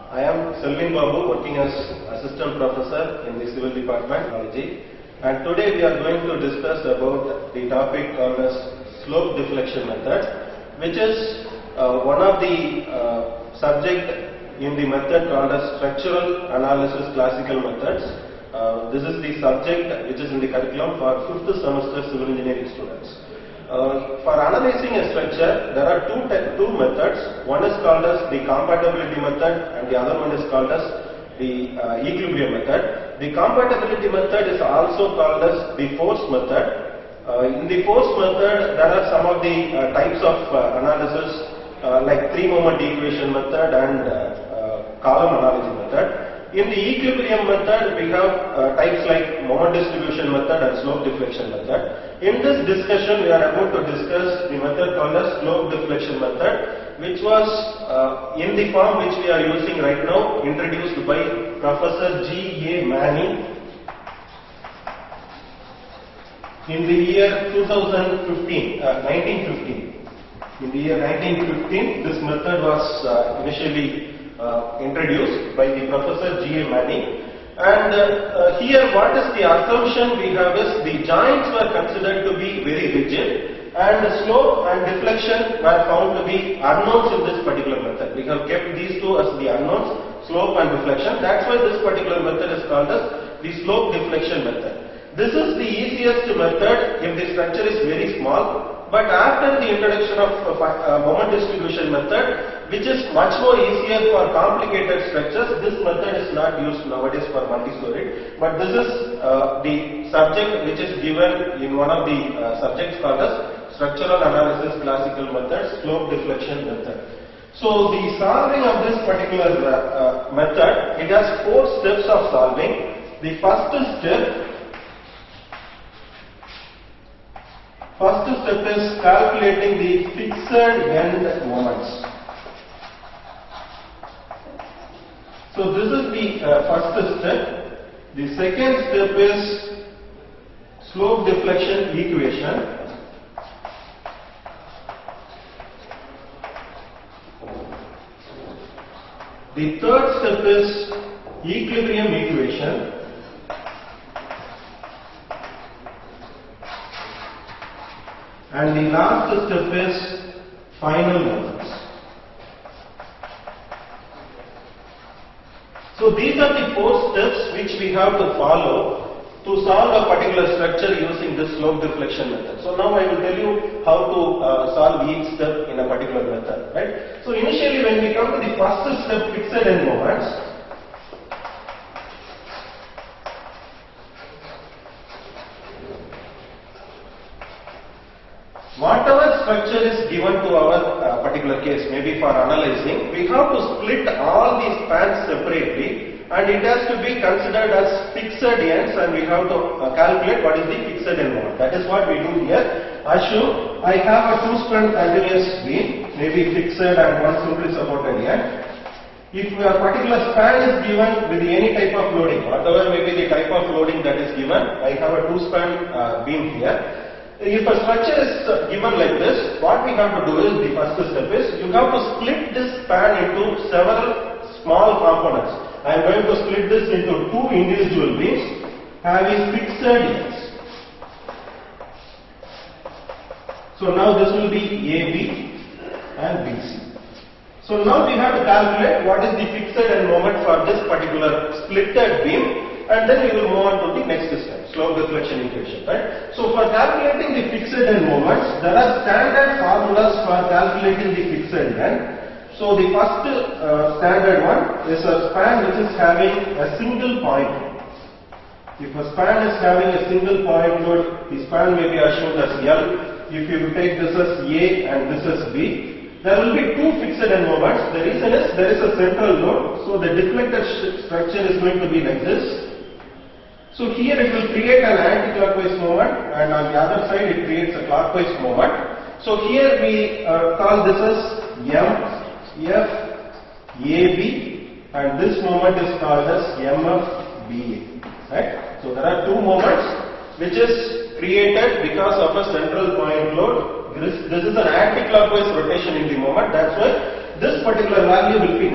I am Selvin Babu, working as Assistant Professor in the Civil Department, Technology. And today we are going to discuss about the topic called as slope deflection method, which is one of the subject in the method called as structural analysis classical methods. This is the subject which is in the curriculum for 5th semester civil engineering students. For analyzing a structure, there are two methods. One is called as the compatibility method and the other one is called as the equilibrium method. The compatibility method is also called as the force method. In the force method, there are some of the types of analysis like three-moment equation method and column analogy method. In the equilibrium method, we have types like moment distribution method and slope deflection method. In this discussion, we are about to discuss the method called as slope deflection method, which was in the form which we are using right now, introduced by Professor G. A. Manning in the year 1915. In the year 1915, this method was initially introduced by the Professor G. A. Manning. And here what is the assumption we have is the joints were considered to be very rigid and the slope and deflection were found to be unknowns in this particular method. We have kept these two as the unknowns, slope and deflection. That's why this particular method is called as the slope deflection method. This is the easiest method if the structure is very small. But after the introduction of moment distribution method, which is much more easier for complicated structures, this method is not used nowadays for multi-story. But this is the subject which is given in one of the subjects called as structural analysis classical method, slope deflection method. So the solving of this particular method, it has 4 steps of solving. The first step is calculating the fixed end moments. So this is the first step. The second step is slope deflection equation. The third step is equilibrium equation. And the last step is final moments. So these are the 4 steps which we have to follow to solve a particular structure using this slope deflection method. So now I will tell you how to solve each step in a particular method, right? So initially when we come to the first step, fixed end moments, whatever structure is given to our particular case, maybe for analyzing, we have to split all these spans separately and it has to be considered as fixed ends and we have to calculate what is the fixed end moment. That is what we do here. Assume I have a 2-span continuous beam, maybe fixed and one simply supported end. If a particular span is given with any type of loading, whatever may be the type of loading that is given, I have a 2-span beam here. If a structure is given like this, what we have to do is, the first step is, you have to split this span into several small components. I am going to split this into 2 individual beams having fixed ends. So now this will be AB and BC. So now we have to calculate what is the fixed end moment for this particular splitted beam. And then we will move on to the next step, slope deflection equation, right? So for calculating the fixed end moments, there are standard formulas for calculating the fixed end. So the first standard one is a span which is having a single point. If a span is having a single point load, the span may be assumed as L. If you take this as A and this as B, there will be 2 fixed end moments. The reason is there is a central load, so the deflected structure is going to be like this. So here it will create an anti-clockwise moment and on the other side it creates a clockwise moment. So here we call this as M, F, AB and this moment is called as MF, BA. Right? So there are 2 moments which is created because of a central point load. This is an anti-clockwise rotation in the moment. That's why this particular value will be negative.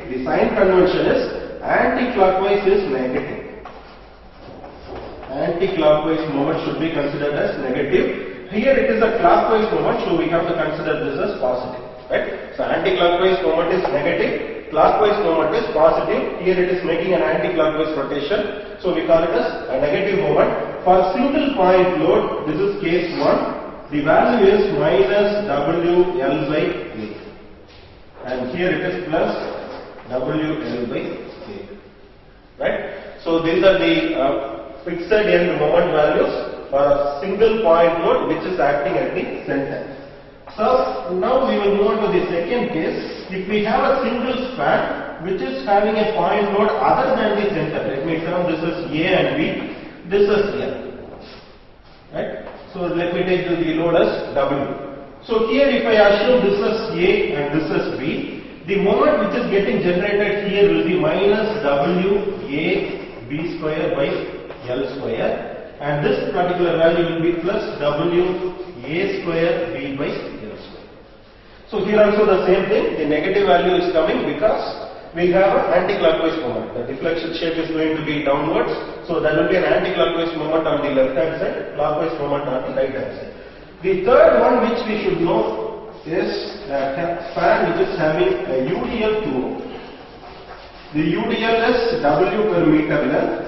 the sign convention is anti-clockwise is negative. Anti-clockwise moment should be considered as negative. Here it is a clockwise moment, so we have to consider this as positive. Right? So anti-clockwise moment is negative, clockwise moment is positive. Here it is making an anti-clockwise rotation, so we call it as a negative moment. For single point load, this is case 1. The value is minus WL by A, and here it is plus WL by A. Right? So these are the fixed end moment values for a single point load which is acting at the center. So now we will move on to the second case. If we have a single span which is having a point load other than the center, let me term this is A and B, this is L. Right? So let me take the load as W. So here if I assume this is A and this is B, the moment which is getting generated here will be minus W A B square by L square, and this particular value will be plus W A square B by L square. So here also the same thing, the negative value is coming because we have an anti-clockwise moment. The deflection shape is going to be downwards, so there will be an anti-clockwise moment on the left hand side, clockwise moment on the right hand side. The third one which we should know is a span which is having a UDL throughout. The UDL is W per meter length.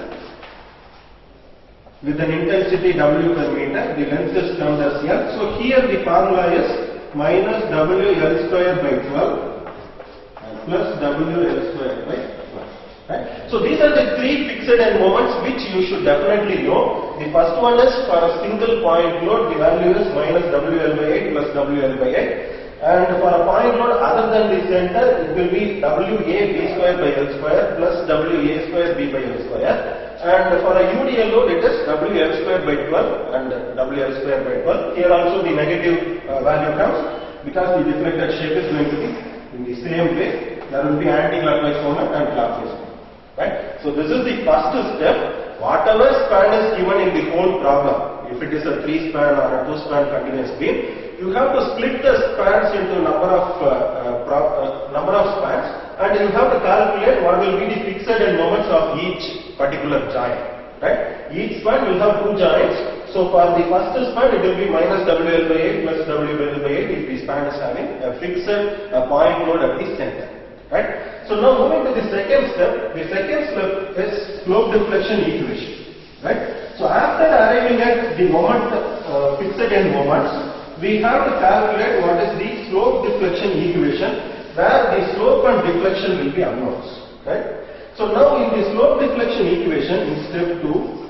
With an intensity W per meter, the length is termed as L. So here the formula is minus WL square by 12 and plus WL square by 12. Right? So these are the three fixed end moments which you should definitely know. The first one is for a single point load, the value is minus WL by 8 plus WL by 8. And for a point load other than the center, it will be WA B square by L square plus WA square B by L square. And for a UDL load, it is WL square by 12 and WL square by 12. Here also the negative value comes because the deflected shape is going to be in the same way. There will be anti-clockwise moment and clockwise moment. Right? So this is the first step. Whatever span is given in the whole problem, if it is a 3-span or a 2-span continuous beam, you have to split the spans into number of spans, and you have to calculate what will be the fixed end moments of each particular joint. Right? Each span will have 2 joints. So for the first span, it will be minus WL by 8 plus WL by 8 if the span is having a fixed point load at the center. Right? So now moving to the second step. The second step is slope deflection equation. Right? So after arriving at the moment fixed end moments, we have to calculate what is the slope deflection equation, where the slope and deflection will be unknowns. Right? So now in the slope deflection equation in step 2,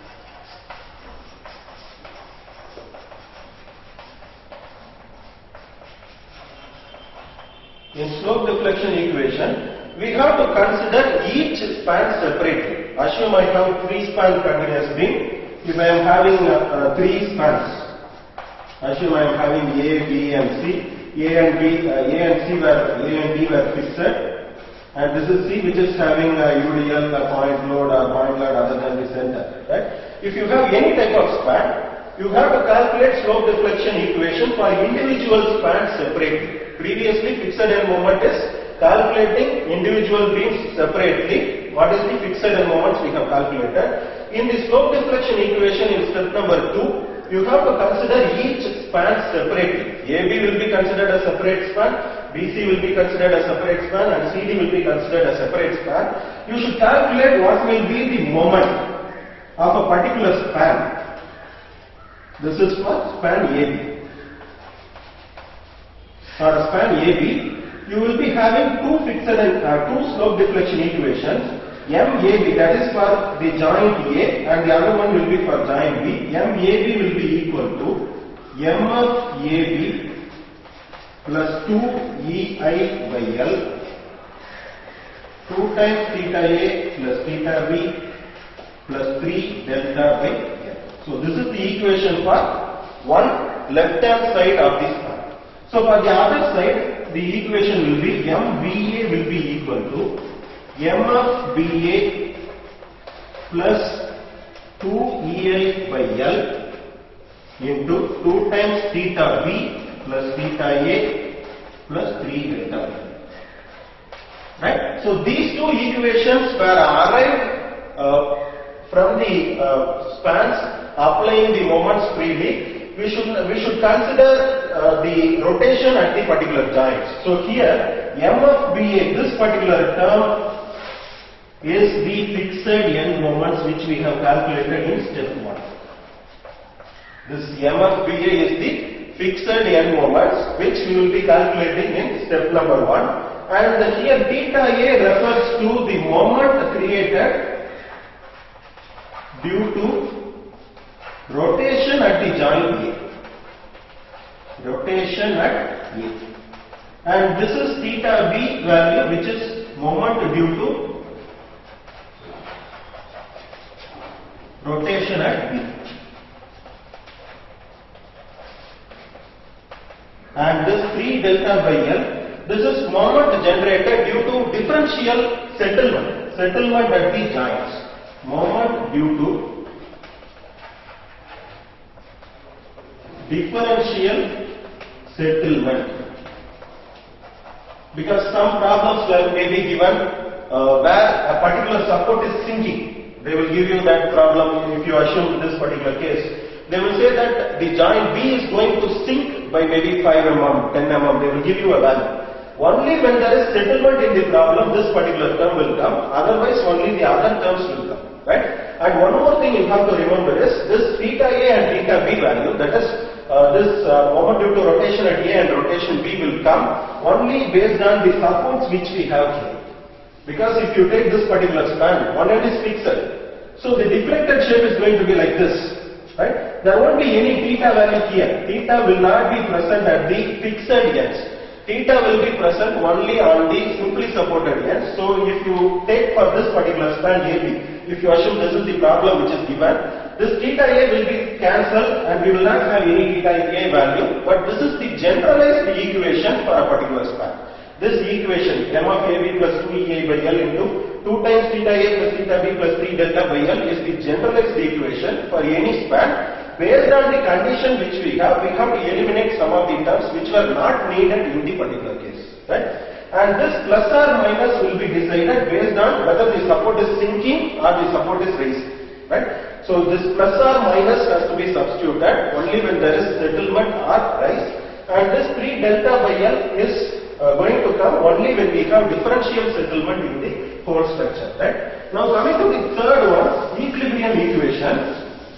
in slope deflection equation, we have to consider each span separately. Assume I have 3-span continuous beam. If I am having 3 spans, assume I am having A, B and C. A and D were fixed, and this is C which is having a UDL, a point load other than the center. Right? If you have any type of span, you have to calculate slope deflection equation for individual spans separately. Previously, fixed end moment is calculating individual beams separately. What is the fixed end moments we have calculated? In the slope deflection equation in step number 2, you have to consider each span separately. AB will be considered a separate span, BC will be considered a separate span, and CD will be considered a separate span. You should calculate what will be the moment of a particular span. This is for span AB. For a span AB, you will be having two slope deflection equations. MAB, that is for the joint A, and the other one will be for joint B. MAB will be equal to MFAB plus 2EI by L 2 times theta A plus theta B plus 3 delta by L. So this is the equation for one left hand side of this span. So for the other side, the equation will be MBA will be equal to MFBA plus 2EI by L into 2 times theta B plus theta A plus 3 delta B. Right? So these two equations were arrived from the spans applying the moments freely. We should consider the rotation at the particular joints. So here M of BA, this particular term is the fixed end moments which we have calculated in step 1. This M of BA is the fixed end moments which we will be calculating in step number 1. And here theta A refers to the moment created due to rotation at the joint A. Rotation at A. And this is theta B value, which is moment due to rotation at B. And this 3 delta by L, this is moment generated due to differential settlement at the joints. Moment due to differential settlement. Because some problems may be given where a particular support is sinking. They will give you that problem if you assume this particular case. They will say that the joint B is going to sink by maybe 5 mm, 10 mm. They will give you a value. Only when there is settlement in the problem, this particular term will come. Otherwise, only the other terms will come. Right? And one more thing you have to remember is this theta A and theta B value, that is this moment due to rotation at A and rotation B will come only based on the supports which we have here. Because if you take this particular span, one end is fixed. So the deflected shape is going to be like this. Right? There won't be any theta value here. Theta will not be present at the fixed ends. Theta will be present only on the simply supported ends. So if you take for this particular span AB, if you assume this is the problem which is given, this theta A will be cancelled and we will not have any theta A value. But this is the generalized equation for a particular span. This equation M of AB plus 2EA by L into 2 times theta A plus theta B plus 3 delta by L is the generalized equation for any span. Based on the condition which we have to eliminate some of the terms which were not needed in the particular case. Right? And this plus or minus will be decided based on whether the support is sinking or the support is rising. Right? So this plus or minus has to be substituted only when there is settlement or rise. And this 3 delta by L is going to come only when we have differential settlement in the whole structure. Right? Now coming to the third one, equilibrium equation.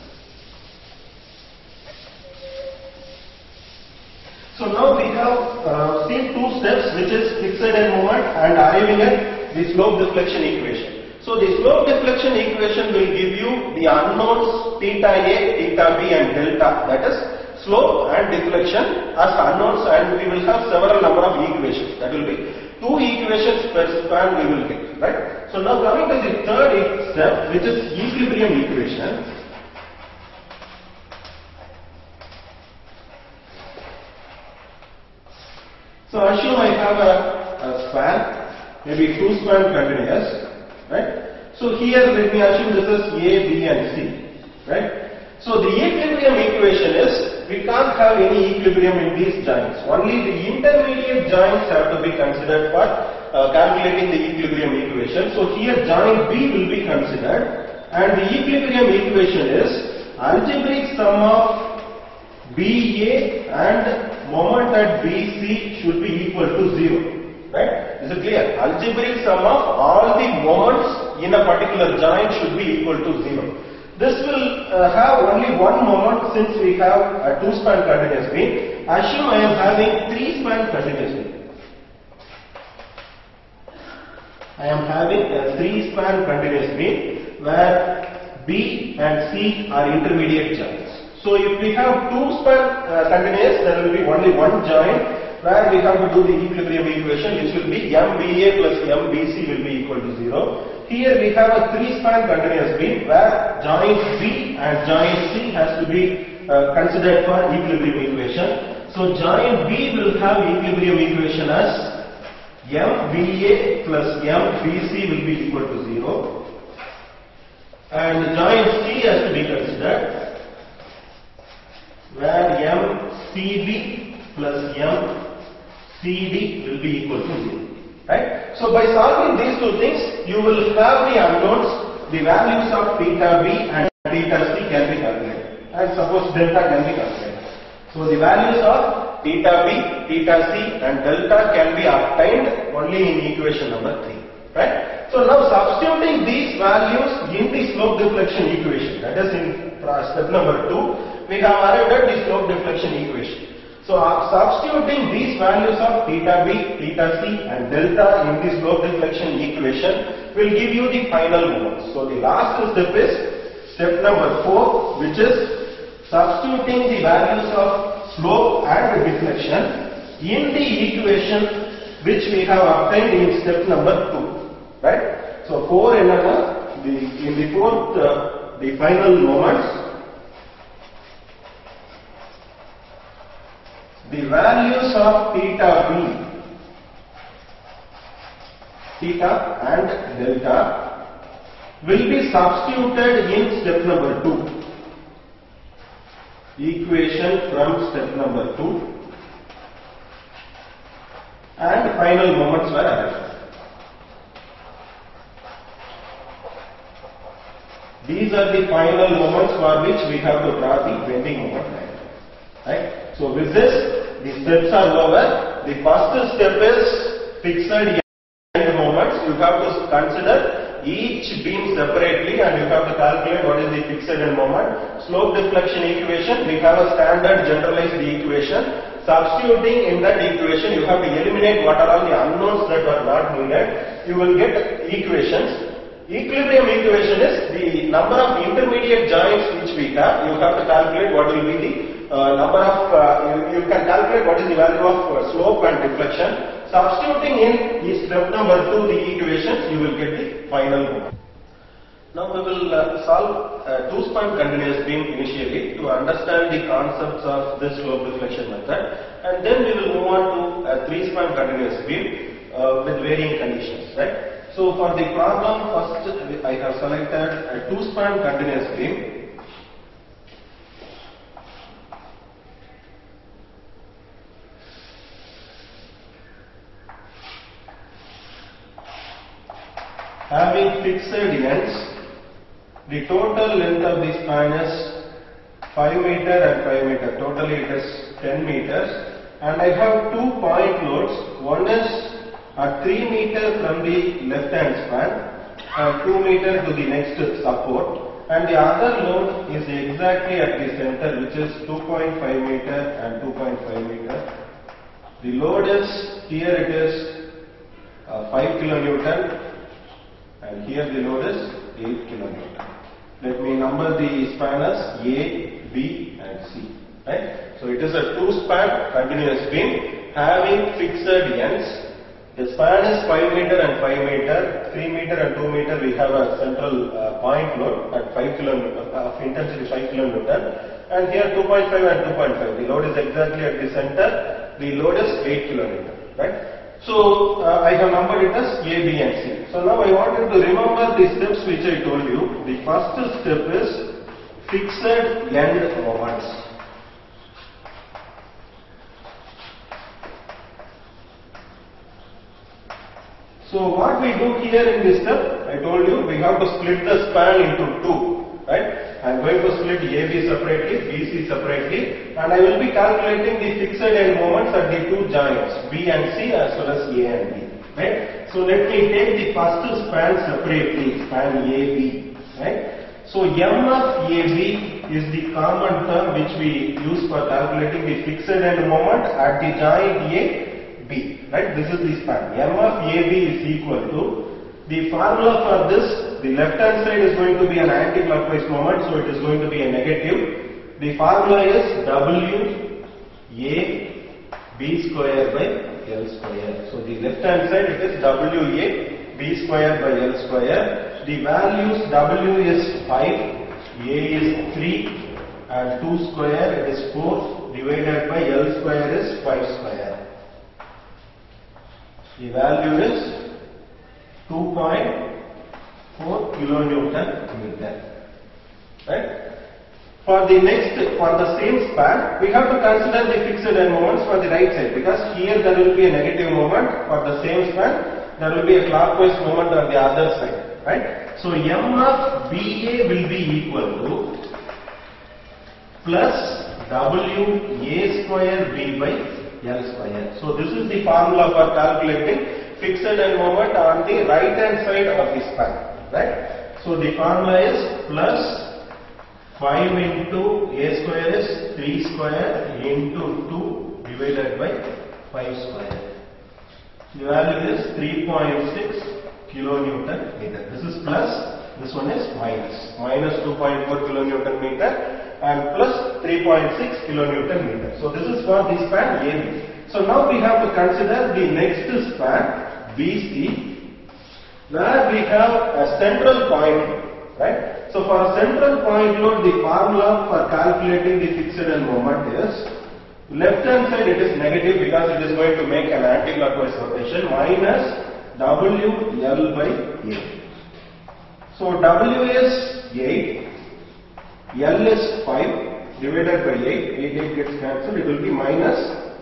So now we have seen 2 steps, which is fixed end moment and arriving at the slope deflection equation. So the slope deflection equation will give you the unknowns theta A, theta B and delta, that is slope and deflection as unknowns, and we will have several number of equations. That will be 2 equations per span we will get. Right? So now coming to the third step, which is equilibrium equation. So assume I have a span, maybe 2 span continuous, right? So here let me assume this is A, B and C, right? So the equilibrium equation is, we can't have any equilibrium in these joints. Only the intermediate joints have to be considered for calculating the equilibrium equation. So here joint B will be considered, and the equilibrium equation is algebraic sum of BA and moment at BC should be equal to 0. Right? Is it clear? Algebraic sum of all the moments in a particular joint should be equal to 0. This will have only one moment since we have a 2 span continuous beam. Assume I am having 3 span continuous beam. I am having a 3 span continuous beam where B and C are intermediate joints. So if we have 2 span continuous, there will be only one joint where we have to do the equilibrium equation, which will be MBA plus MBC will be equal to 0. Here we have a 3 span continuous beam where joint B and joint C has to be considered for equilibrium equation. So joint B will have equilibrium equation as MBA plus MBC will be equal to 0. And joint C has to be considered, where MCB plus MCD will be equal to 0. right? So by solving these two things, you will have the unknowns, the values of theta b and theta c can be calculated, and suppose delta can be calculated. So the values of theta b, theta c and delta can be obtained only in equation number 3, right? So now substituting these values in the slope deflection equation, that is in step number 2, we have arrived at the slope deflection equation. So substituting these values of theta b, theta c and delta in the slope deflection equation will give you the final moments. So the last step is step number 4, which is substituting the values of slope and deflection in the equation which we have obtained in step number 2, right? So 4 in the fourth, the final moments, the values of theta b, theta and delta will be substituted in step number 2. Equation from step number 2, and final moments were arrived. These are the final moments for which we have to draw the bending moment line, right? So with this, the steps are over. The first step is fixed end moments. You have to consider each beam separately and you have to calculate what is the fixed end moment. Slope deflection equation, we have a standard generalized equation. Substituting in that equation, you have to eliminate what are all the unknowns that are not needed. You will get equations. Equilibrium equation is the number of intermediate joints which we have. You have to calculate what will be the number of, you can calculate what is the value of slope and deflection. Substituting in step number 2 the equations, you will get the final moment. Now we will solve a two-span continuous beam initially to understand the concepts of this slope deflection method, and then we will move on to a three-span continuous beam with varying conditions, right? So for the problem, first I have selected a two-span continuous beam. Having fixed ends, the total length of the span is 5 meter and 5 meter. Totally it is 10 meters. And I have 2 point loads. One is at 3 meter from the left hand span and 2 meter to the next support. And the other load is exactly at the center, which is 2.5 meter and 2.5 meter. The load is, here it is 5 kilonewton. And here the load is 8 kilonewton. Let me number the span as A, B and C. Right? So it is a two-span continuous beam having fixed ends. The span is 5 meter and 5 meter, 3 meter and 2 meter we have a central point load at 5 kilonewton, of intensity 5 kilonewton. And here 2.5 and 2.5. The load is exactly at the center. The load is 8 kilonewton. Right? So I have numbered it as A, B and C. So now I wanted to remember the steps which I told you. The first step is fixed end moments. So what we do here in this step, I told you we have to split the span into two, right? I am going to split AB separately, BC separately, and I will be calculating the fixed end moments at the two joints B and C as well as A and B, right? So let me take the first span separately, span AB, right? So M of AB is the common term which we use for calculating the fixed end moment at the joint A, B, right? This is the span. M of AB is equal to, the formula for this, the left hand side is going to be an anti-clockwise moment, so it is going to be a negative. The formula is W A B square by L square. So the left hand side it is W A B square by L square. The values W is 5, A is 3 and 2 square it is 4 divided by L square is 5 square. The value is 2.4 kilonewton meter. Right? For the same span, we have to consider the fixed end moments for the right side, because here there will be a negative moment for the same span. there will be a clockwise movement on the other side, right? So m of BA will be equal to plus WA square B by L square. So this is the formula for calculating fixed end moment on the right hand side of the span, right? So the formula is plus 5 into A square is 3 square into 2 divided by 5 square. The value is 3.6 kilonewton meter. This is plus, this one is minus. Minus 2.4 kilonewton meter and plus 3.6 kilonewton meter. So this is for the span AB. So now we have to consider the next span BC, where we have a central point, right? So for a central point load, the formula for calculating the fixed end moment is left hand side it is negative because it is going to make an anti-clockwise rotation, minus WL by A. So W is 8, L is 5 divided by 8 gets cancelled, it will be minus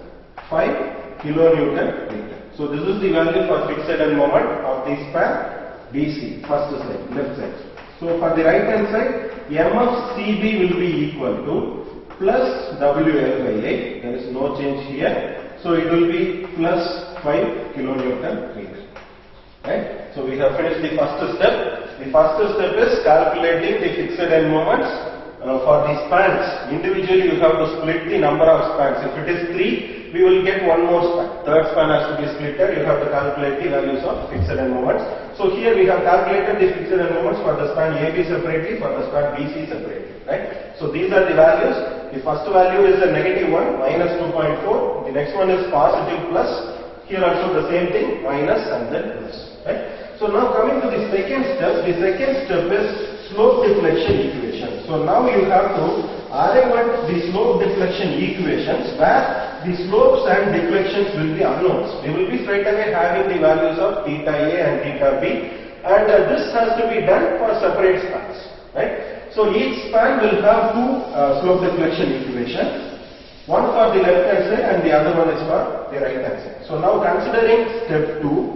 5 kilonewton meter. So this is the value for fixed end moment of the span BC, first side, left side. So for the right hand side, M of CB will be equal to plus WL by 8, there is no change here. So it will be plus 5 kilonewton meter. Right? So we have finished the first step. The first step is calculating the fixed end moments for the spans. Individually you have to split the number of spans. If it is 3, we will get one more span. Third span has to be splitted. You have to calculate the values of fixed end moments. So here we have calculated the fixed end moments for the span AB separately, for the span BC separately. Right? So these are the values. The first value is a negative 1, minus 2.4. The next one is positive plus. Here also the same thing, minus and then plus. Right? So now coming to the second step is slope deflection equation. So now you have to arrive at the slope deflection equations where the slopes and deflections will be unknowns. We will be straight away having the values of theta A and theta B, and this has to be done for separate spans. Right? So each span will have two slope deflection equations. One for the left hand side and the other one is for the right hand side. So now considering step 2,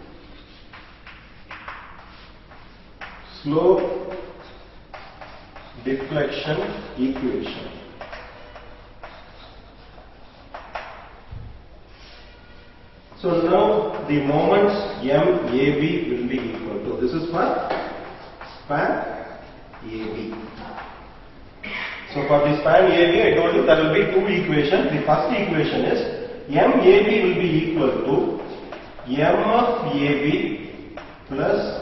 slope deflection equation. So now the moments MAB will be equal to, this is for span AB. So for the span AB, I told you there will be two equations. The first equation is MAB will be equal to M of AB plus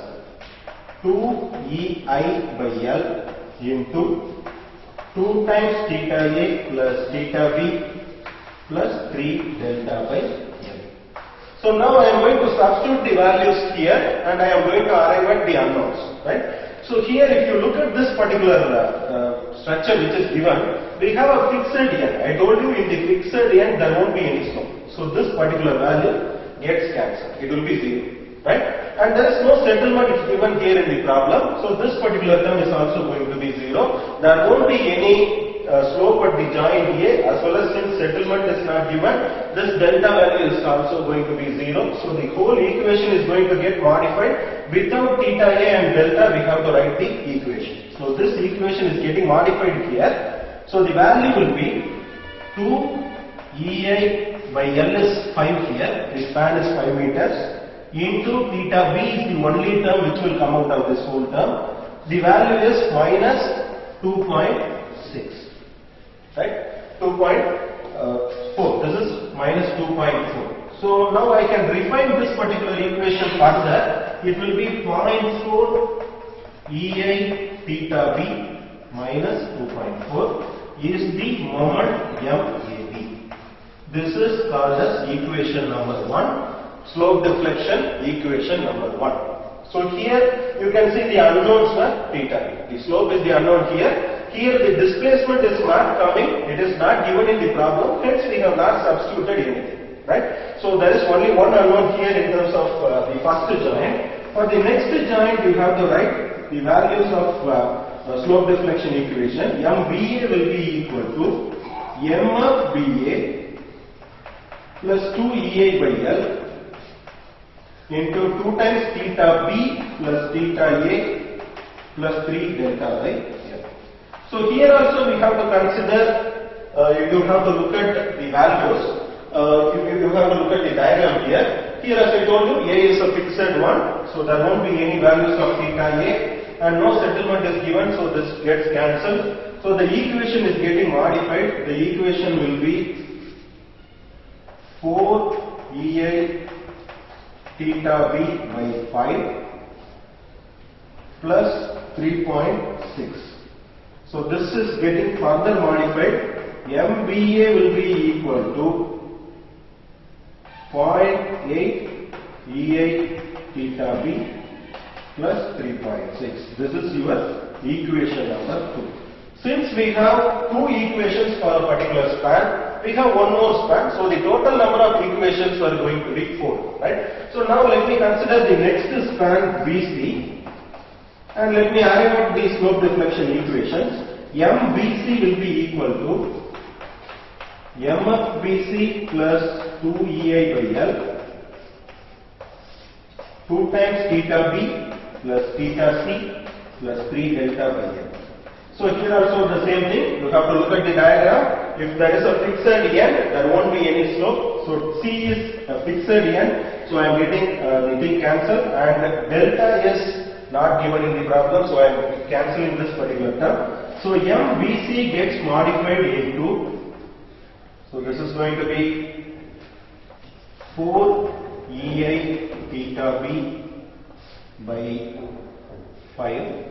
2EI by L into 2 times theta A plus theta B plus 3 delta by L. So now I am going to substitute the values here and I am going to arrive at the unknowns. Right? So here if you look at this particular structure which is given, we have a fixed end. I told you in the fixed end there won't be any slope. So this particular value gets cancelled. It will be 0. Right? And there is no settlement given here in the problem. So this particular term is also going to be 0. There won't be any slope at the joint A, as well as since settlement is not given, this delta value is also going to be 0. So the whole equation is going to get modified. Without theta A and delta, we have to write the equation. So this equation is getting modified here. So the value will be 2EI by L is 5 here, the span is 5 meters, into theta B is the only term which will come out of this whole term. The value is minus 2.6. Right? 2.4. This is minus 2.4. So now I can refine this particular equation further. It will be 0.4 EI theta B minus 2.4 is the moment MAB. This is called as equation number 1, slope deflection equation number 1. So here you can see the unknowns are theta B. The slope is the unknown here. Here the displacement is not coming, it is not given in the problem, hence we have not substituted anything. Right? So there is only one unknown here in terms of the first joint. For the next joint you have to write the values of slope deflection equation. MBA will be equal to M of BA plus 2EA by L into 2 times theta b plus theta a plus 3 delta by L. So here also we have to consider, you have to look at the values, you have to look at the diagram here. Here as I told you, a is a fixed one, so there won't be any values of theta a and no settlement is given, so this gets cancelled. So the equation is getting modified. The equation will be 4 ei theta b by 5 plus 3.6. So this is getting further modified. MVA will be equal to 0.8 ei theta b plus 3.6. This is your equation number 2. Since we have two equations for a particular span, we have one more span, so the total number of equations are going to be 4, right? So now let me consider the next span BC and let me arrive at the slope deflection equations. MBC will be equal to MFBC plus 2EI by L 2 times theta B plus theta C plus 3 delta by L. So here also the same thing, you have to look at the diagram. If there is a fixed n, there won't be any slope. So C is a fixed n, so I am getting the thing cancelled, and delta is not given in the problem, so I am cancelling this particular term. So MBC gets modified into, so this is going to be 4 ei theta b by 5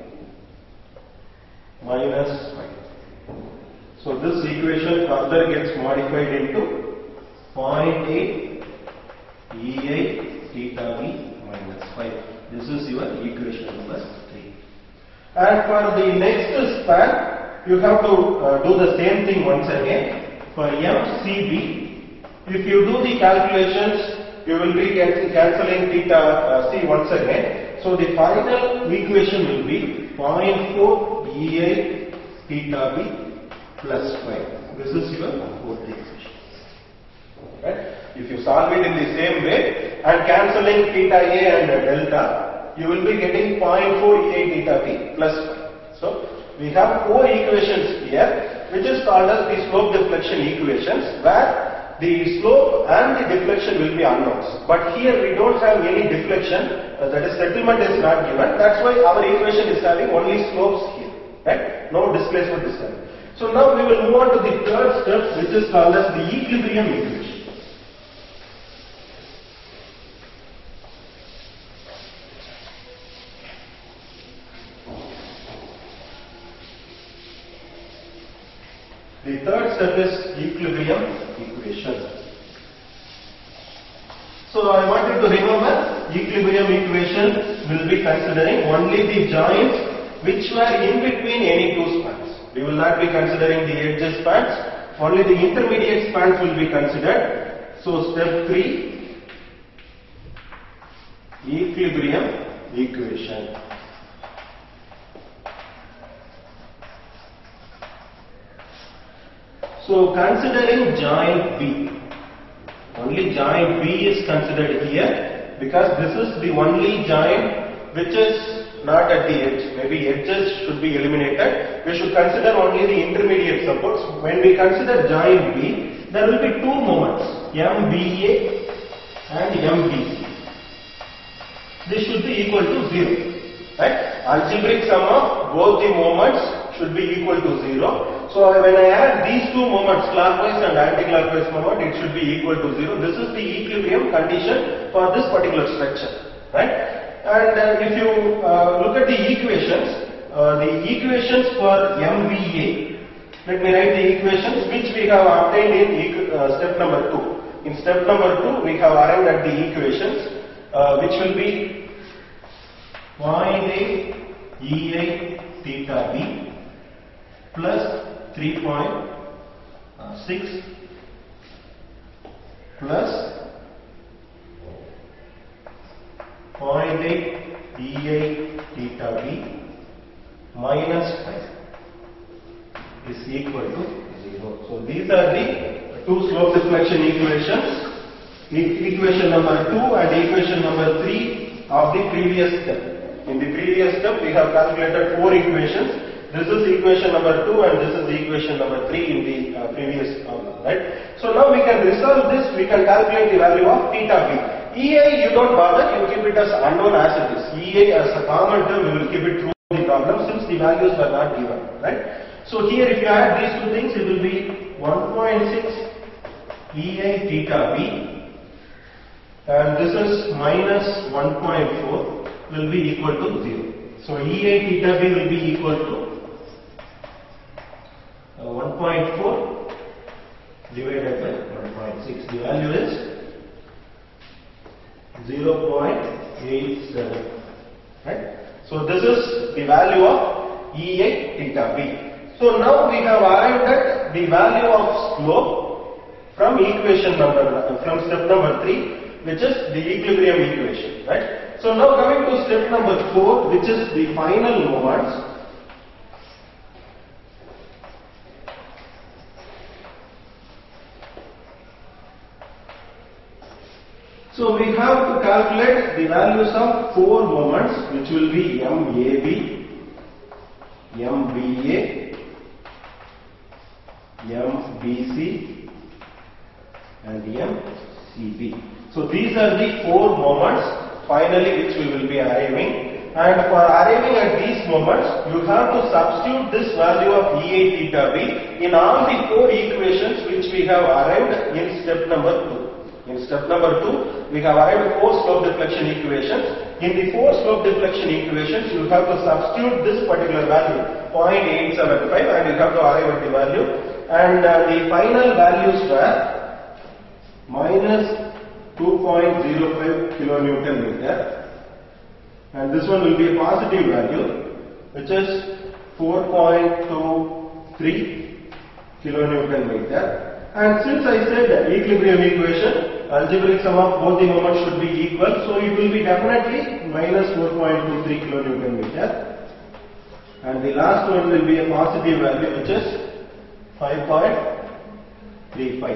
minus 5. So this equation further gets modified into 0.8 ei theta b minus 5. This is your equation number 3. And for the next span, you have to do the same thing once again. For MCB, if you do the calculations, you will be cancelling theta c once again. So the final equation will be 0.4 ei theta b plus 5. This is your fourth equation. Right? If you solve it in the same way and cancelling theta a and delta, you will be getting 0.4 ei theta b plus 5. So we have 4 equations here, which is called as the slope deflection equations, where the slope and the deflection will be unknowns. But here we don't have any deflection, that is settlement is not given. That's why our equation is having only slopes here, right? No displacement is having. So now we will move on to the third step, which is called as the equilibrium equation. The third step is equilibrium equation. So I want you to remember, equilibrium equation will be considering only the joints which were in between any two spans. We will not be considering the edge spans, only the intermediate spans will be considered. So step 3, equilibrium equation. So considering joint B, only joint B is considered here because this is the only joint which is not at the edge. Maybe edges should be eliminated. We should consider only the intermediate supports. When we consider joint B, there will be two moments, MBA and MBC. This should be equal to 0. Right? Algebraic sum of both the moments should be equal to 0. So when I add these two moments, clockwise and anti-clockwise moment, it should be equal to 0. This is the equilibrium condition for this particular structure, right? And if you look at the equations for MVA, let me write the equations which we have obtained in step number 2. In step number 2, we have arrived at the equations which will be 0.8 ei theta b plus 3.6 plus 0.8 ei theta b minus 5 is equal to 0. So these are the two slope deflection equations. equation number 2 and equation number 3 of the previous step. In the previous step we have calculated 4 equations. This is equation number 2 and this is the equation number 3 in the previous problem, right? So now we can resolve this, we can calculate the value of theta b. EA you don't bother, you keep it as unknown as it is. EA as a common term, we will keep it through the problem since the values were not given, right? So here if you add these two things, it will be 1.6 EA theta b and this is minus 1.4 will be equal to 0. So EA theta b will be equal to 1.4 divided by 1.6. The value is 0.87, right? So this is the value of EA theta b. So now we have arrived at the value of slope from from step number 3, which is the equilibrium equation, right? So now coming to step number 4, which is the final moments. So we have to calculate the values of 4 moments, which will be MAB, MBA, MBC and MCB. So these are the 4 moments finally which we will be arriving, and for arriving at these moments you have to substitute this value of EA theta b in all the 4 equations which we have arrived in step number 2. In step number 2 we have arrived at 4 slope deflection equations. In the 4 slope deflection equations you have to substitute this particular value 0.875 and you have to arrive at the value, and the final values were minus 2.05 kilonewton meter, and this one will be a positive value which is 4.23 kilonewton meter. And since I said equilibrium equation, algebraic sum of both the moments should be equal, so it will be definitely minus 4.23 kilonewton meter, and the last one will be a positive value which is 5.35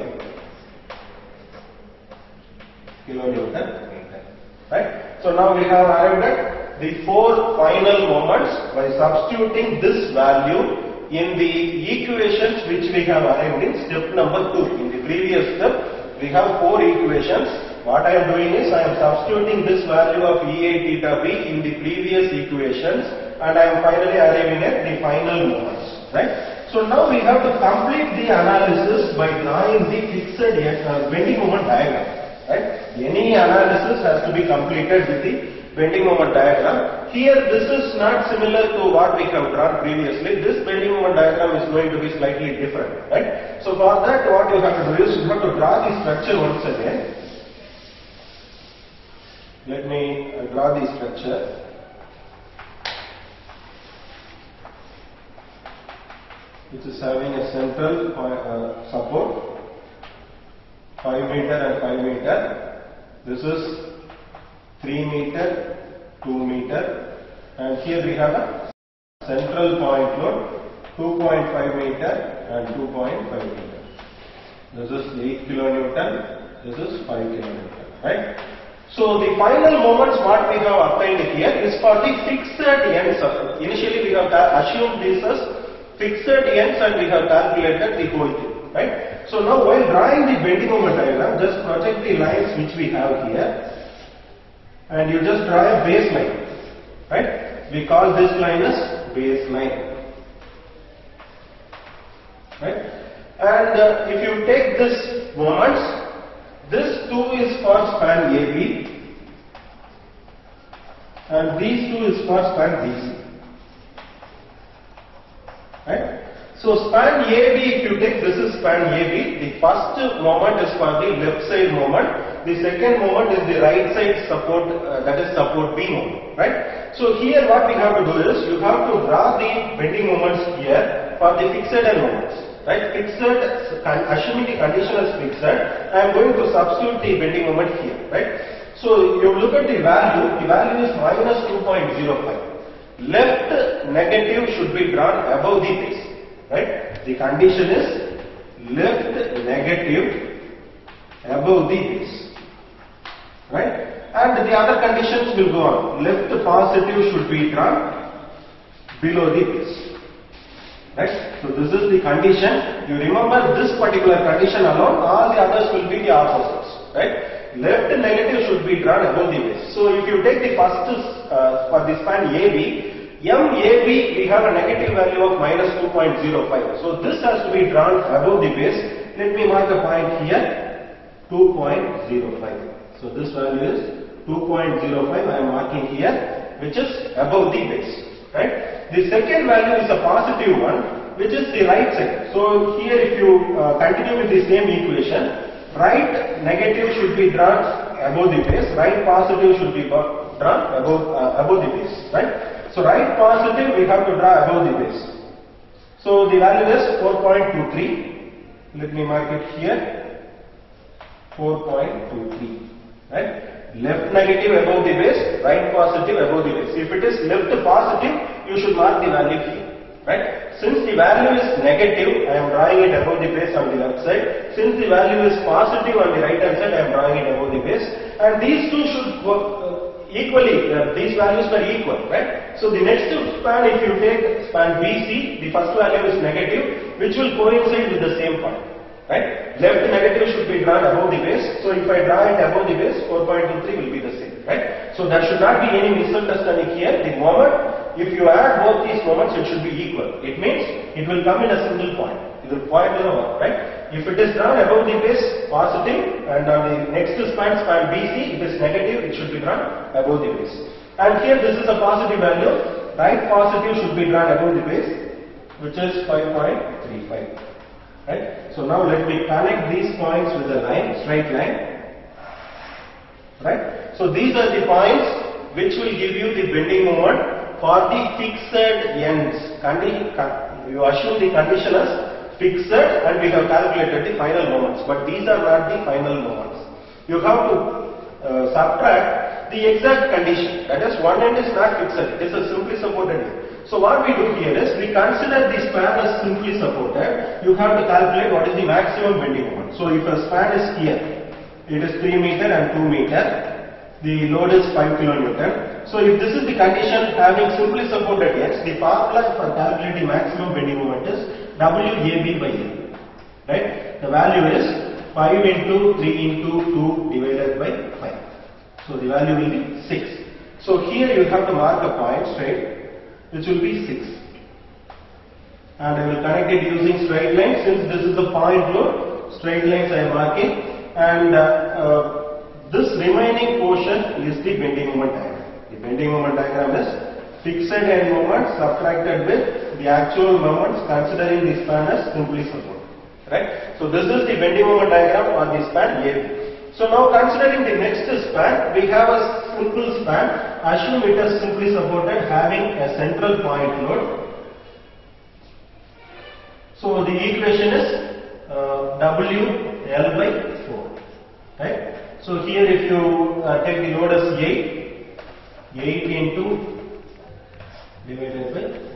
kilonewton meter, right? So now we have arrived at the 4 final moments by substituting this value in the equations which we have arrived in step number 2. In the previous step we have 4 equations. What I am doing is I am substituting this value of EA theta b in the previous equations and I am finally arriving at the final moments, right? So now we have to complete the analysis by drawing the fixed bending moment diagram, right? Any analysis has to be completed with the bending moment diagram. Here this is not similar to what we have drawn previously. This bending moment diagram is going to be slightly different, right? So for that what you have to do is you have to draw the structure once again. Let me draw the structure. Which is having a central support 5 meter and 5 meter. This is 3 meter, 2 meter, and here we have a central point load 2.5 meter and 2.5 meter. This is 8 kilonewton, this is 5 kilonewton, right? So the final moments what we have obtained here is for the fixed ends. Initially we have assumed this as fixed ends and we have calculated the whole thing, right? So now while drawing the bending moment diagram, just project the lines which we have here and you just draw a baseline, right? We call this line as baseline, right? And if you take this moments, this 2 is for span AB and these 2 is for span BC, right? So span AB, if you take this is span AB, the first moment is for the left side moment, the second moment is the right side support, that is support B moment, right? So here what we have to do is you have to draw the bending moments here for the fixed end moments, right? Fixed, assuming the condition is fixed, I am going to substitute the bending moment here, right? So you look at the value is minus 2.05. Left negative should be drawn above the base, right? The condition is left negative above the base, right? And the other conditions will go on. Left positive should be drawn below the base. Right? So this is the condition. You remember this particular condition alone, all the others will be the opposites. Right? Left negative should be drawn above the base. So if you take the first for the span AB, MAB we have a negative value of minus 2.05. So this has to be drawn above the base. Let me mark a point here, 2.05. So this value is 2.05. I am marking here, which is above the base. Right? The second value is a positive one, which is the right side. So here if you continue with the same equation, right negative should be drawn above the base, right positive should be drawn above the base. Right? So right positive we have to draw above the base. So the value is 4.23. Let me mark it here, 4.23. Right? Left negative above the base, right positive above the base. If it is left positive, you should mark the value here. Right? Since the value is negative, I am drawing it above the base on the left side. Since the value is positive on the right hand side, I am drawing it above the base. And these two should work equally. These values are equal. Right? So the next span, if you take span BC, the first value is negative, which will coincide with the same point. Right? Left negative should be drawn above the base. So if I draw it above the base, 4.23 will be the same. Right? So there should not be any misunderstanding here. The moment, if you add both these moments, it should be equal. It means it will come in a single point. It will point to the one. Right? If it is drawn above the base, positive, and on the next span BC, it is negative, it should be drawn above the base. And here this is a positive value. Right positive should be drawn above the base, which is 5.35. Right? So now let me connect these points with a line, straight line. Right? So these are the points which will give you the bending moment for the fixed ends. You assume the condition as fixed and we have calculated the final moments. But these are not the final moments. You have to subtract the exact condition. That is, one end is not fixed. It is a simply supported end. So what we do here is, we consider the span as simply supported. You have to calculate what is the maximum bending moment. So if a span is here, it is 3 meter and 2 meter. The load is 5 kilonewton. So if this is the condition having simply supported ends, the formula for calculating maximum bending moment is WAB by L. Right? The value is 5 into 3 into 2 divided by 5. So the value will be 6. So here you have to mark a point straight, which will be 6. And I will connect it using straight lines. Since this is the point load, straight lines I am marking. And this remaining portion is the bending moment diagram. The bending moment diagram is fixed end moment subtracted with the actual moments considering the span as simply support. Right? So this is the bending moment diagram for the span AB. So now considering the next span, we have a simple span. Assume it is simply supported having a central point load. So the equation is WL by 4. Right? So here if you take the load as 8 into divided by 4,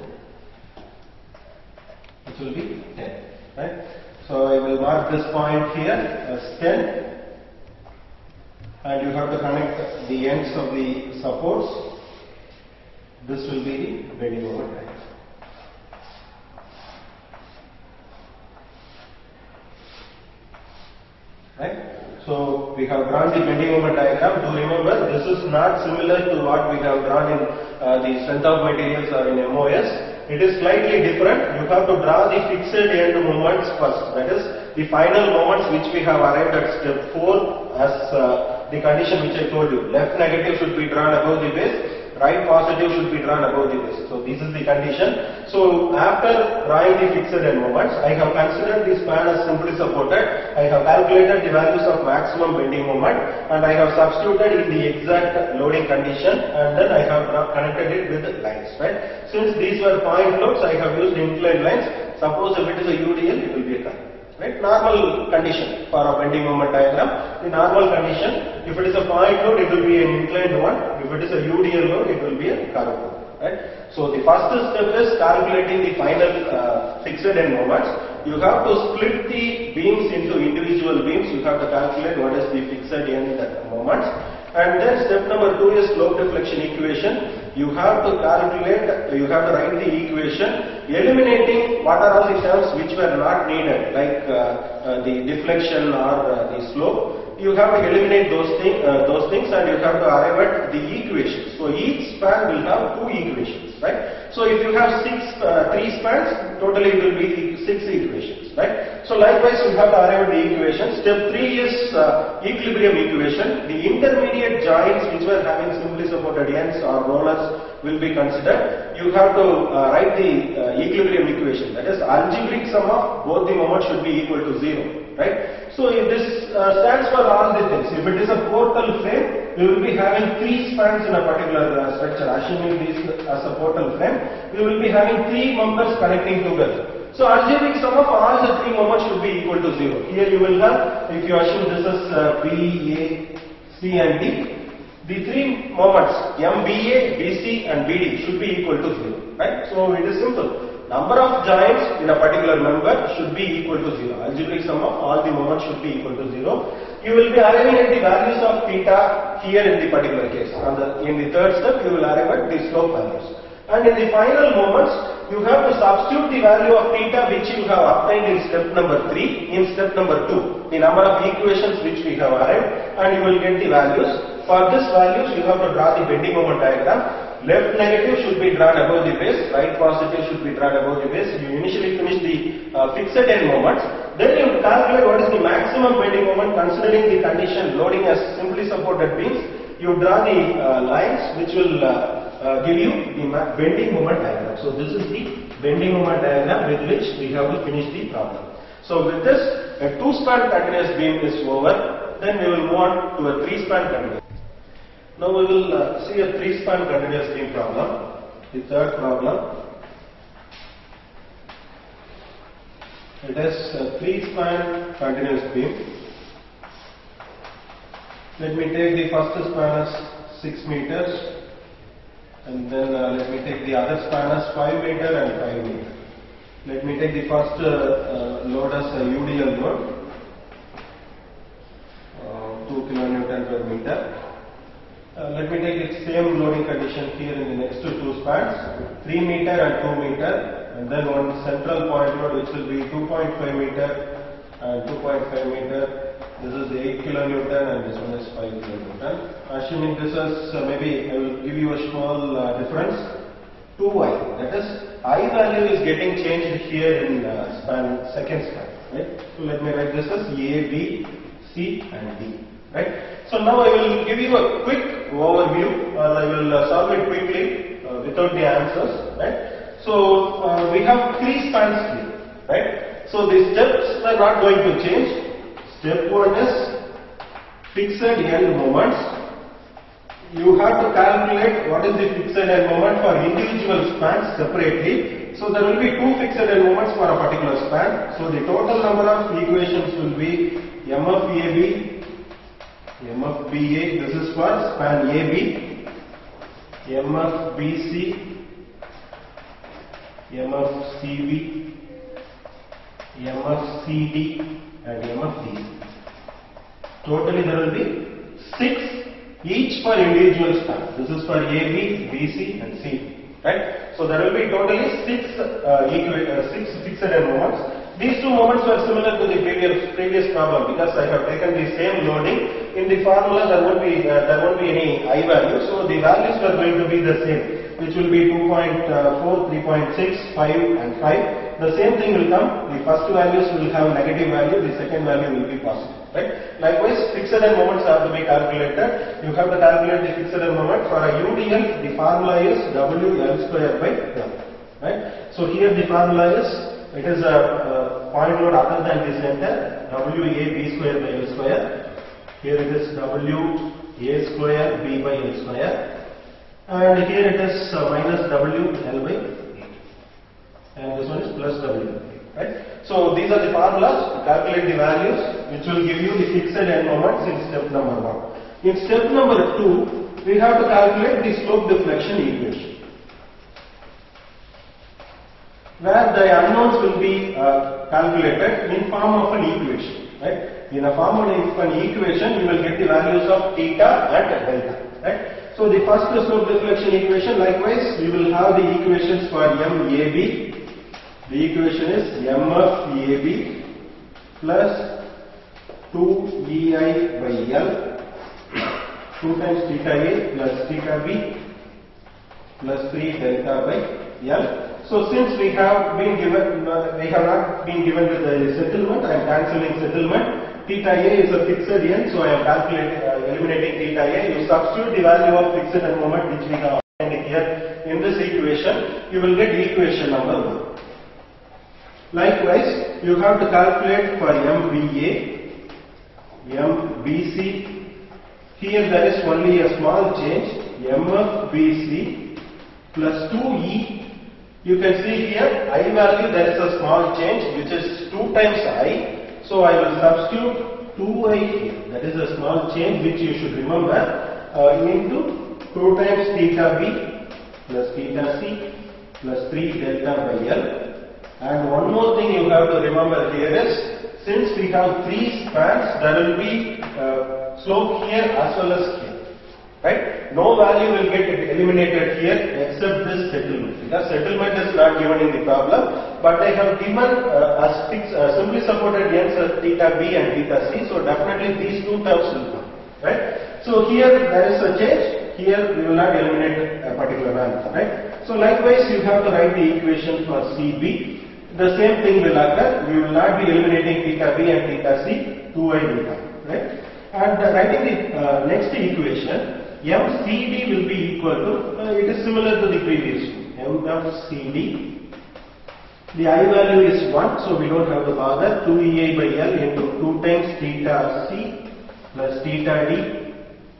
which will be 10. Right? So I will mark this point here as 10. And you have to connect the ends of the supports. This will be the bending moment diagram. Right? So we have drawn the bending moment diagram. Do remember, this is not similar to what we have drawn in the strength of materials or in MOS. It is slightly different. You have to draw the fixed end moments first. That is the final moments which we have arrived at step 4 as the condition which I told you. Left negative should be drawn above the base, right positive should be drawn above the base. So this is the condition. So after drawing the fixed end moments, I have considered the span as simply supported. I have calculated the values of maximum bending moment and I have substituted in the exact loading condition and then I have connected it with lines. Right? Since these were point loads, I have used inclined lines. Suppose if it is a UDL, it will be a curve. Right? Normal condition for a bending moment diagram. The normal condition, if it is a point load, it will be an inclined one. If it is a UDL load, it will be a curved one. Right? So the first step is calculating the final fixed end moments. You have to split the beams into individual beams. You have to calculate what is the fixed end moments. And then step number 2 is slope deflection equation. You have to calculate, you have to write the equation eliminating what are all the terms which were not needed, like the deflection or the slope. You have to eliminate those things and you have to arrive at the equations. So each span will have 2 equations, right? So if you have 3 spans, totally it will be 6 equations, right? So likewise you have to arrive at the equation. Step 3 is equilibrium equation. The intermediate joints which were having simply supported ends or rollers will be considered. You have to write the equilibrium equation. That is, algebraic sum of both the moments should be equal to 0, right? So if this stands for all the things. If it is a portal frame, we will be having 3 spans in a particular structure. Assuming this as a portal frame, we will be having 3 members connecting together. So algebraic sum of all the 3 moments should be equal to 0. Here you will have, if you assume this is B, A, C and D, the 3 moments MBA, BC and BD should be equal to 0, right? So it is simple. Number of joints in a particular member should be equal to 0. Algebraic sum of all the moments should be equal to 0. You will be arriving at the values of theta here in the particular case. In the third step, you will arrive at the slope values. And in the final moments, you have to substitute the value of theta which you have obtained in step number 3 in step number 2. The number of equations which we have arrived, and you will get the values. For this values, you have to draw the bending moment diagram. Left negative should be drawn above the base, right positive should be drawn above the base. You initially finish the fixed end moments, then you calculate what is the maximum bending moment considering the condition loading as simply supported beams. You draw the lines which will give you the bending moment diagram. So this is the bending moment diagram with which we have to finish the problem. So with this, a 2-span continuous beam is over. Then we will move on to a 3-span continuous. Now we will see a 3-span continuous beam problem. The third problem. It is a 3-span continuous beam. Let me take the first span as 6 meters, and then let me take the other span as 5 meter and 5 meter. Let me take the first load as a UDL load, 2 kilonewton per meter. Let me take the same loading condition here in the next 2 spans, 3 meter and 2 meter, and then one central point load which will be 2.5 meter and 2.5 meter. This is 8 kilonewton and this one is 5 kilonewton. Assuming this is maybe I will give you a small difference. 2y, that is I value is getting changed here in second span, right? So let me write this as A, B, C and D, right? So now I will give you a quick overview, or I will solve it quickly without the answers, right? So we have 3 spans here, right? So the steps are not going to change. Step 1 is fixed end moments. You have to calculate what is the fixed end moment for individual spans separately. So there will be 2 fixed end moments for a particular span. So the total number of equations will be MFAB, MFBA, this is for span AB, MFBC, MFCB, MFCD and MFD. Totally there will be 6 each for individual span. This is for AB, BC and CD, right? So there will be totally 6 fixed end moments. These 2 moments were similar to the previous problem because I have taken the same loading. In the formula there won't be any I value, so the values are going to be the same, which will be 2.4, 3.6, 5 and 5. The same thing will come. The first values will have negative value, the second value will be positive, right? Likewise, fixed end moments have to be calculated. You have to calculate the fixed end moment. For a UDL, the formula is WL square by L, right? So here the formula is, it is a point load other than the center, WAB square by L square. Here it is WA square B by L square. And here it is minus WL by 8. And this one is plus W, right? So these are the formulas to calculate the values which will give you the fixed end moments in step number 1. In step number 2, we have to calculate the slope deflection equation, where the unknowns will be calculated in form of an equation. right? In a form of an equation, you will get the values of theta and delta, right? So the first slope deflection equation, likewise, we will have the equations for MAB. The equation is MFAB plus 2EI by L 2 times theta A plus theta B plus 3 delta by L. So since we have been given, we have not been given with the settlement, I am cancelling settlement. Theta A is a fixed n, so I am eliminating theta A. You substitute the value of fixed and moment which we have obtained here in this equation, you will get equation number 1. Likewise, you have to calculate for MBA, MBC. Here there is only a small change, MFBC plus 2E. You can see here I value there is a small change which is 2 times I. So I will substitute 2I here. That is a small change which you should remember into 2 times theta B plus theta C plus 3 delta by L. And one more thing you have to remember here is, since we have 3 spans, there will be slope here as well as here. Right? No value will get eliminated here except this settlement. Because settlement is not given in the problem, but they have given as fixed, simply supported ends as theta B and theta C. So definitely these 2 terms will come. Right? So here there is a change. Here we will not eliminate a particular value. Right? So likewise you have to write the equation for CB. The same thing will occur. We will not be eliminating theta B and theta C. 2I will come. Right? And writing the next equation. MCD will be equal to, it is similar to the previous one, MCD. The I value is 1, so we don't have to bother. 2EI by L into 2 times theta C plus theta D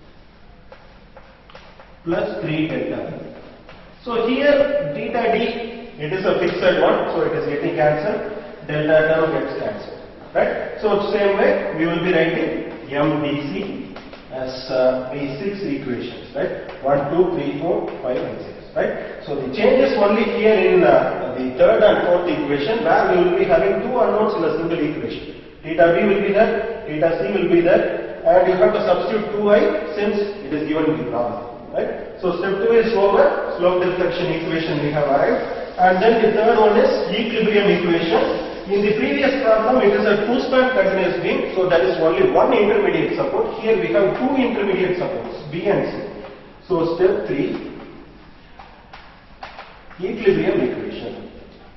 plus 3 delta. So here theta D, it is a fixed one, so it is getting cancelled. Delta term gets cancelled. Right? So same way, we will be writing MDC as these 6 equations, right? 1, 2, 3, 4, 5 and 6, right? So the change is only here in the third and fourth equation, where we will be having 2 unknowns in a single equation. Theta B will be there, theta C will be there, and you have to substitute 2I since it is given in the problem, right? So step 2 is over, slope deflection equation we have arrived, and then the third one is equilibrium equation. In the previous problem, it is a 2-span continuous beam, so there is only one intermediate support. Here we have 2 intermediate supports, B and C. So step 3, equilibrium equation.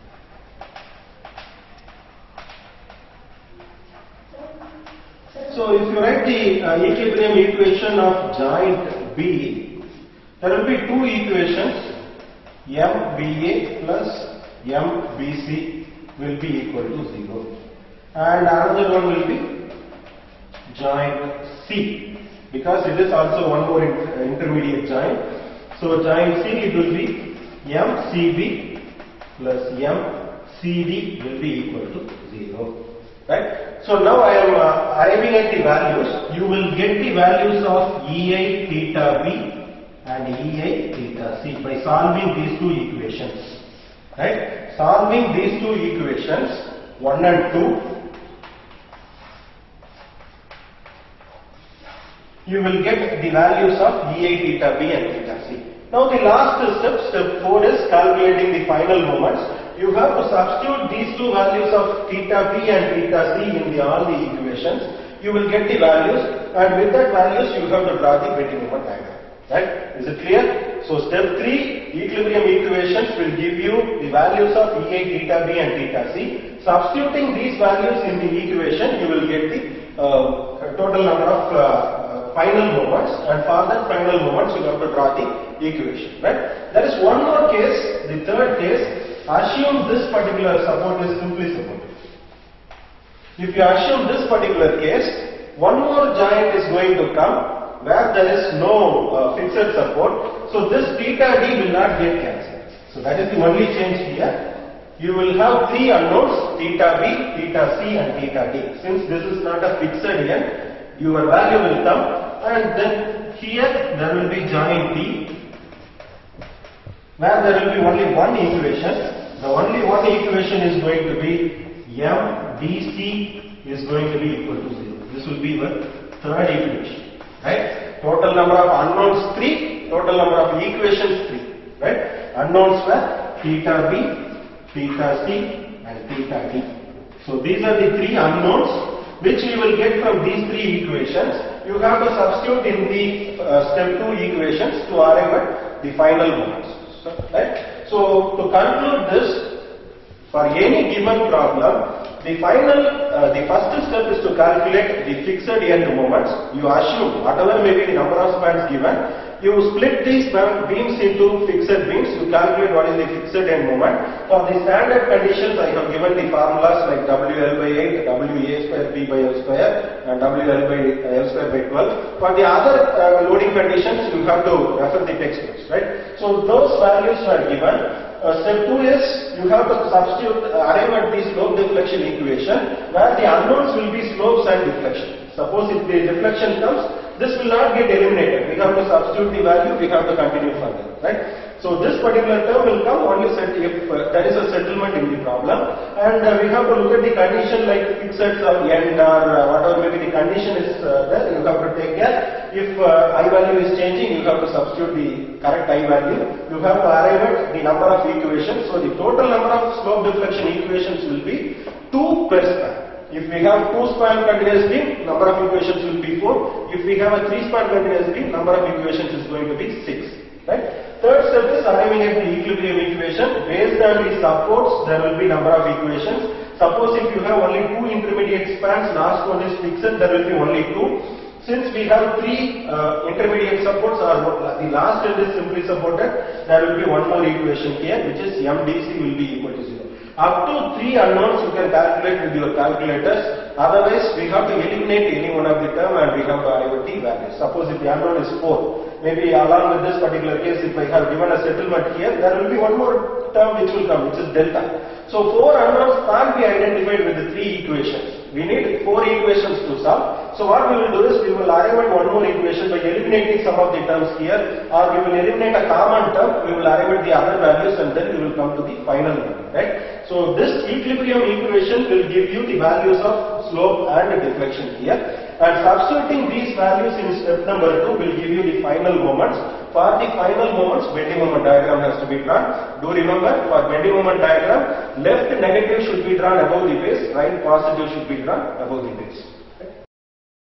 So if you write the equilibrium equation of joint B, there will be 2 equations, MBA plus MBC. Will be equal to 0, and another one will be joint C, because it is also one more intermediate joint. So joint C, it will be MCB plus MCD will be equal to 0, right? So now I am arriving at the values. You will get the values of EI theta B and EI theta C by solving these 2 equations, right? Solving these 2 equations, 1 and 2, you will get the values of EI theta B and theta C. Now the last step, step 4 is calculating the final moments. You have to substitute these 2 values of theta B and theta C in all the equations. You will get the values, and with that values you have to draw the bending moment diagram. Right? Is it clear? So step 3, equilibrium equations will give you the values of EI theta B and theta C. Substituting these values in the equation, you will get the total number of final moments, and for that final moments you have to draw the equation. Right? There is one more case, the third case. Assume this particular support is simply supported. If you assume this particular case, one more joint is going to come where there is no fixed support, so this theta D will not get cancelled. So that is the only change here. You will have 3 unknowns, theta B, theta C and theta D. Since this is not a fixed end, your value will come, and then here there will be joint D, where there will be only one equation. The only one equation is going to be MDC is going to be equal to 0. This will be the third equation, right? Total number of unknowns 3, total number of equations 3, right? Unknowns were theta b, theta c and theta d. So these are the 3 unknowns which we will get from these 3 equations. You have to substitute in the step 2 equations to arrive at the final moments, right? So to conclude this, for any given problem, the first step is to calculate the fixed end moments. You assume whatever may be the number of spans given, you split these beams into fixed beams, you calculate what is the fixed end moment. For the standard conditions, I have given the formulas like WL by 8, WA square P by L square and WL by L square by 12. For the other loading conditions, you have to refer the textbooks, right? So those values are given. Step 2 is you have to substitute, arrive at the slope deflection equation where the unknowns will be slopes and deflection. Suppose if the deflection comes, this will not get eliminated. We have to substitute the value, we have to continue further, right? So this particular term will come only if there is a settlement in the problem, and we have to look at the condition like fixed or end or whatever maybe the condition is there, you have to take care. If I value is changing, you have to substitute the correct I value. You have to arrive at the number of equations. So the total number of slope deflection equations will be 2 per span. If we have 2 span continuous beam, number of equations will be 4. If we have a 3 span continuous beam, number of equations is going to be 6. Right? Third step is arriving at the equilibrium equation. Based on the supports, there will be number of equations. Suppose if you have only 2 intermediate spans, last one is fixed, there will be only 2. Since we have 3 intermediate supports, the last end is simply supported, there will be one more equation here, which is MDC will be equal to 0. Up to 3 unknowns you can calculate with your calculators. Otherwise, we have to eliminate any one of the term and we have to arrive at the value. Suppose if the unknown is 4, maybe along with this particular case, if I have given a settlement here, there will be one more term which will come, which is delta. So 4 unknowns can't be identified with the 3 equations. We need 4 equations to solve. So what we will do is we will arrive at one more equation by eliminating some of the terms here, or we will eliminate a common term, we will arrive at the other values and then we will come to the final value, right? So this equilibrium equation will give you the values of slope and deflection here, and substituting these values in step number 2 will give you the final moments. For the final moments, bending moment diagram has to be drawn. Do remember, for bending moment diagram, left negative should be drawn above the base, right positive should be drawn above the base.